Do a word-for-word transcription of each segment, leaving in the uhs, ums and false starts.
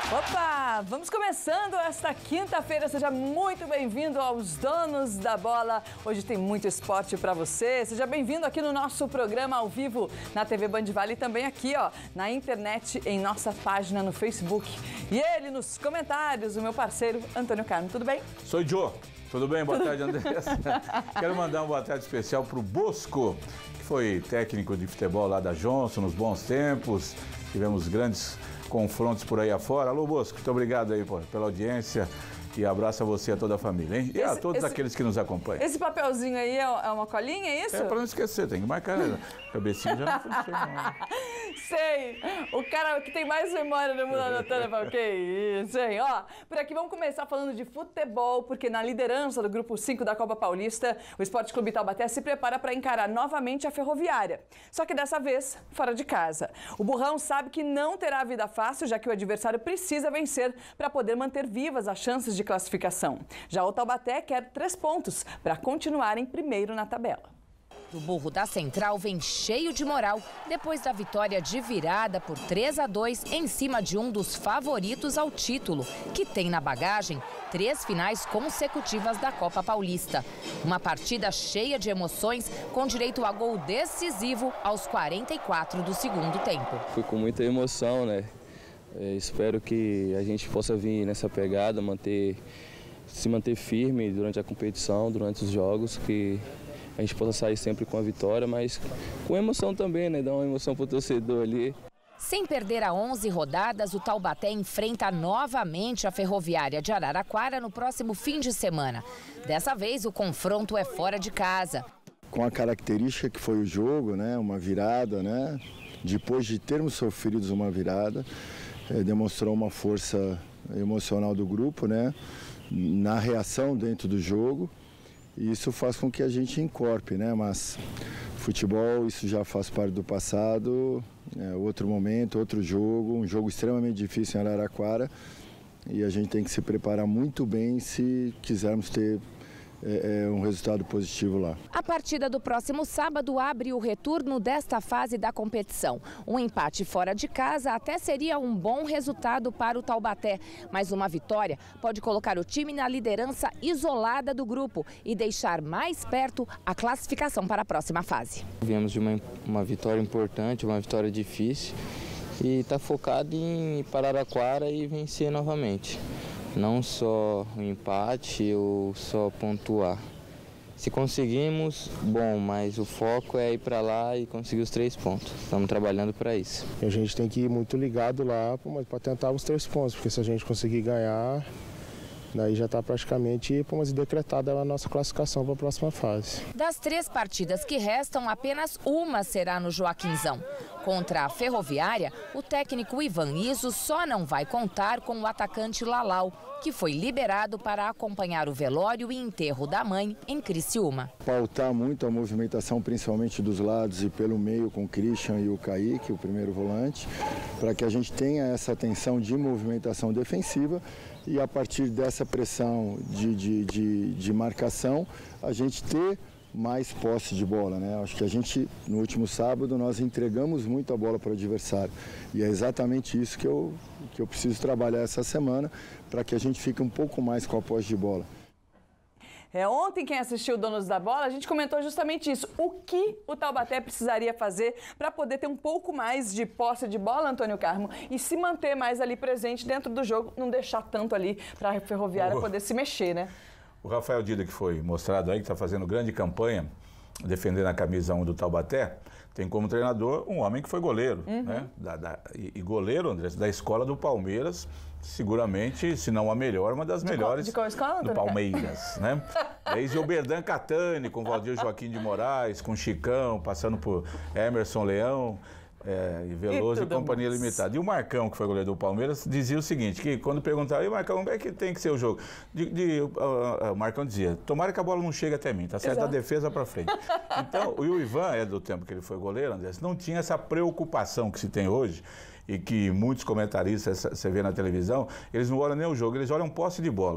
Opa, vamos começando esta quinta-feira. Seja muito bem-vindo aos Donos da Bola. Hoje tem muito esporte para você. Seja bem-vindo aqui no nosso programa ao vivo na T V Band Vale e também aqui, ó, na internet, em nossa página no Facebook. E ele nos comentários, o meu parceiro Antônio Carmo. Tudo bem? Sou Joe. Tudo bem? Boa tarde, Andressa. Quero mandar uma boa tarde especial para o Bosco, que foi técnico de futebol lá da Johnson nos bons tempos. Tivemos grandes confrontos por aí afora. Alô, Bosco, muito obrigado aí pô, pela audiência e abraço a você e a toda a família, hein? E esse, a todos esse, aqueles que nos acompanham. Esse papelzinho aí é uma colinha, é isso? É, para não esquecer, tem que marcar, né? Cabecinha já não funciona, não. Sei, o cara que tem mais memória do mundo anotando, fala, que isso, hein? Ó, por aqui vamos começar falando de futebol, porque na liderança do Grupo cinco da Copa Paulista, o Esporte Clube Taubaté se prepara para encarar novamente a Ferroviária. Só que dessa vez, fora de casa. O Burrão sabe que não terá vida fácil, já que o adversário precisa vencer para poder manter vivas as chances de classificação. Já o Taubaté quer três pontos para continuar em primeiro na tabela. O Burro da Central vem cheio de moral depois da vitória de virada por três a dois em cima de um dos favoritos ao título, que tem na bagagem três finais consecutivas da Copa Paulista. Uma partida cheia de emoções com direito a gol decisivo aos quarenta e quatro do segundo tempo. Foi com muita emoção, né? É, espero que a gente possa vir nessa pegada, manter, se manter firme durante a competição, durante os jogos, que a gente possa sair sempre com a vitória, mas com emoção também, né? Dar uma emoção pro torcedor ali. Sem perder a onze rodadas, o Taubaté enfrenta novamente a Ferroviária de Araraquara no próximo fim de semana. Dessa vez, o confronto é fora de casa. Com a característica que foi o jogo, né? Uma virada, né? Depois de termos sofrido uma virada, é, demonstrou uma força emocional do grupo, né? Na reação dentro do jogo. E isso faz com que a gente encorpe, né? Mas futebol, isso já faz parte do passado, é outro momento, outro jogo, um jogo extremamente difícil em Araraquara. E a gente tem que se preparar muito bem se quisermos ter é, é, um resultado positivo lá. A partida do próximo sábado abre o retorno desta fase da competição. Um empate fora de casa até seria um bom resultado para o Taubaté, mas uma vitória pode colocar o time na liderança isolada do grupo e deixar mais perto a classificação para a próxima fase. Viemos de uma, uma vitória importante, uma vitória difícil e está focado em ir para Araraquara e vencer novamente. Não só o empate ou só pontuar. Se conseguimos, bom, mas o foco é ir para lá e conseguir os três pontos. Estamos trabalhando para isso. A gente tem que ir muito ligado lá para tentar os três pontos, porque se a gente conseguir ganhar, daí já está praticamente decretada a nossa classificação para a próxima fase. Das três partidas que restam, apenas uma será no Joaquinzão. Contra a Ferroviária, o técnico Ivan Iso só não vai contar com o atacante Lalau, que foi liberado para acompanhar o velório e enterro da mãe em Criciúma. Pautar muito a movimentação, principalmente dos lados e pelo meio com o Christian e o Kaique, o primeiro volante, para que a gente tenha essa atenção de movimentação defensiva e a partir dessa pressão de, de, de, de marcação, a gente ter mais posse de bola, né? Acho que a gente, no último sábado, nós entregamos muito a bola para o adversário. E é exatamente isso que eu, que eu preciso trabalhar essa semana, para que a gente fique um pouco mais com a posse de bola. É, ontem, quem assistiu o Donos da Bola, a gente comentou justamente isso. O que o Taubaté precisaria fazer para poder ter um pouco mais de posse de bola, Antônio Carmo, e se manter mais ali presente dentro do jogo, não deixar tanto ali para a Ferroviária oh. poder se mexer, né? O Rafael Dida, que foi mostrado aí, que está fazendo grande campanha, defendendo a camisa um do Taubaté, tem como treinador um homem que foi goleiro, uhum. né? Da, da, e, e goleiro, André, da escola do Palmeiras, seguramente, se não a melhor, uma das de melhores qual, de qual escola, do Palmeiras, né? Desde o Berdan Catani, com Valdir Joaquim de Moraes, com Chicão, passando por Emerson Leão, É, e Veloso e, e Companhia mais. Limitada. E o Marcão, que foi goleiro do Palmeiras, dizia o seguinte, que quando perguntava, e Marcão, como é que tem que ser o jogo? De, de, uh, uh, o Marcão dizia, tomara que a bola não chegue até mim, tá certo? Exato. A defesa para frente. Então, e o Ivan, é do tempo que ele foi goleiro, André, não tinha essa preocupação que se tem hoje, e que muitos comentaristas, você vê na televisão, eles não olham nem o jogo, eles olham posse de bola.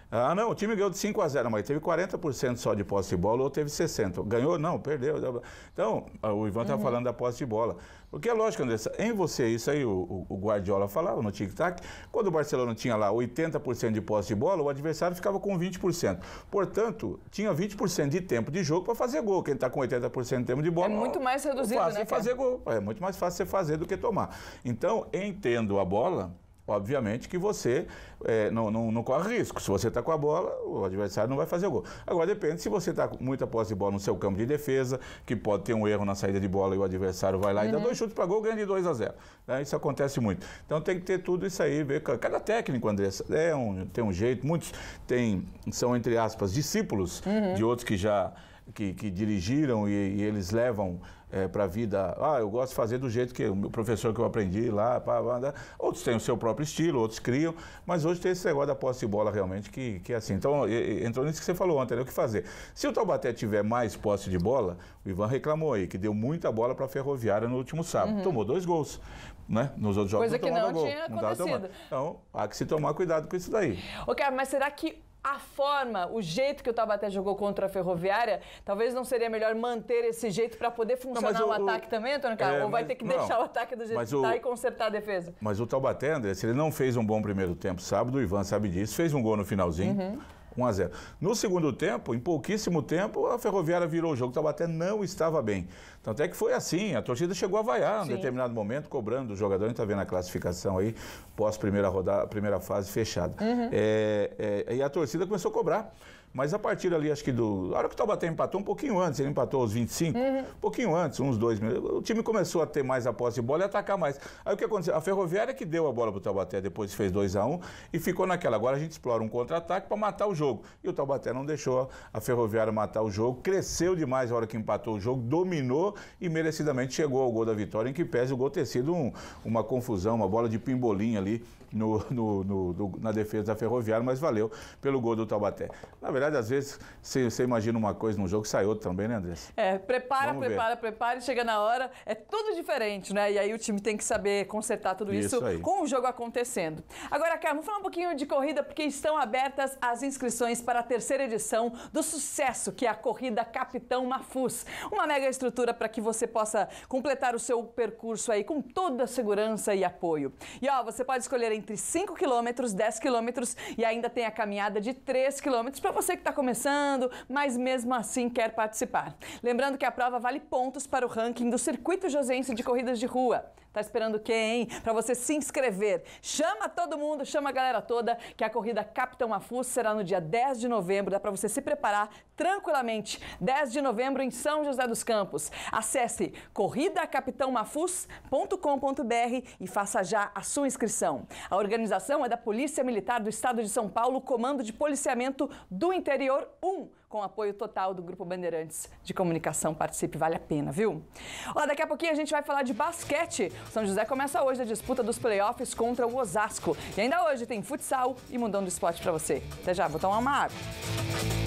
Ah, não, o time ganhou de cinco a zero, mas teve quarenta por cento só de posse de bola ou teve sessenta por cento. Ganhou? Não, perdeu. Então, o Ivan está uhum. falando da posse de bola. Porque é lógico, Andressa, em você, isso aí o, o Guardiola falava no tic-tac, quando o Barcelona tinha lá oitenta por cento de posse de bola, o adversário ficava com vinte por cento. Portanto, tinha vinte por cento de tempo de jogo para fazer gol. Quem está com oitenta por cento de tempo de bola... É muito mais reduzido, fácil né? fazer gol. É muito mais fácil você fazer do que tomar. Então, entendo a bola... Obviamente que você é, não, não, não corre risco. Se você está com a bola, o adversário não vai fazer o gol. Agora, depende se você está com muita posse de bola no seu campo de defesa, que pode ter um erro na saída de bola e o adversário vai lá uhum. e dá dois chutes para gol, ganha de dois a zero. Né? Isso acontece muito. Então tem que ter tudo isso aí. Ver. Cada técnico, Andressa, é um, tem um jeito. Muitos tem, são, entre aspas, discípulos uhum. de outros que já que, que dirigiram e, e eles levam... É, para a vida, ah, eu gosto de fazer do jeito que o meu professor que eu aprendi lá, pá, pá, pá. Outros têm o seu próprio estilo, outros criam, mas hoje tem esse negócio da posse de bola realmente que, que é assim. Então, entrou nisso que você falou ontem, né? O que fazer? Se o Taubaté tiver mais posse de bola, o Ivan reclamou aí, que deu muita bola para a Ferroviária no último sábado, uhum. tomou dois gols. Né? Nos outros jogos Coisa não que tomava não gol. tinha Não acontecido. Então, há que se tomar cuidado com isso daí. Ok, mas será que a forma, o jeito que o Taubaté jogou contra a Ferroviária, talvez não seria melhor manter esse jeito para poder funcionar o, o ataque também, Antônio Carlos? É, Ou vai mas, ter que não, deixar o ataque do jeito que está e consertar a defesa? Mas o Taubaté, André, se ele não fez um bom primeiro tempo sábado, o Ivan sabe disso, fez um gol no finalzinho. Uhum. um a zero. No segundo tempo, em pouquíssimo tempo, a Ferroviária virou o jogo. O Taubaté não estava bem. Tanto é que foi assim, a torcida chegou a vaiar em um determinado momento, cobrando o jogador. A gente está vendo a classificação aí, pós primeira rodada, primeira fase fechada. Uhum. É, é, e a torcida começou a cobrar. Mas a partir ali, acho que do... A hora que o Taubaté empatou, um pouquinho antes, ele empatou aos vinte e cinco, uhum. um pouquinho antes, uns dois minutos, o time começou a ter mais a posse de bola e atacar mais. Aí o que aconteceu? A Ferroviária que deu a bola para o Taubaté, depois fez dois a um e ficou naquela. Agora a gente explora um contra-ataque para matar o jogo. E o Taubaté não deixou a Ferroviária matar o jogo, cresceu demais a hora que empatou o jogo, dominou e merecidamente chegou ao gol da vitória, em que pese o gol ter sido um, uma confusão, uma bola de pimbolim ali no, no, no, no, na defesa da Ferroviária, mas valeu pelo gol do Taubaté. Na verdade, às vezes, você, você imagina uma coisa num jogo, sai outra também, né, Andressa? É, prepara, Vamos prepara, ver. prepara, e chega na hora, é tudo diferente, né? E aí o time tem que saber consertar tudo isso, isso com o jogo acontecendo. Agora, Carlos, vamos falar um pouquinho de corrida, porque estão abertas as inscrições para a terceira edição do sucesso, que é a Corrida Capitão Mafuz. Uma mega estrutura para que você possa completar o seu percurso aí com toda a segurança e apoio. E ó, você pode escolher entre cinco quilômetros, dez quilômetros e ainda tem a caminhada de três quilômetros para você que está começando, mas mesmo assim quer participar. Lembrando que a prova vale pontos para o ranking do Circuito Josense de Corridas de Rua. Tá esperando quem, hein? Para você se inscrever. Chama todo mundo, chama a galera toda, que a Corrida Capitão Mafuz será no dia dez de novembro. Dá para você se preparar tranquilamente. dez de novembro em São José dos Campos. Acesse corrida capitão mafuz ponto com ponto br e faça já a sua inscrição. A organização é da Polícia Militar do Estado de São Paulo, Comando de Policiamento do Interior um, com apoio total do Grupo Bandeirantes de Comunicação. Participe, vale a pena, viu? Ó, daqui a pouquinho a gente vai falar de basquete. O São José começa hoje a disputa dos playoffs contra o Osasco. E ainda hoje tem futsal e mundão do esporte para você. Até já, vou tomar uma água.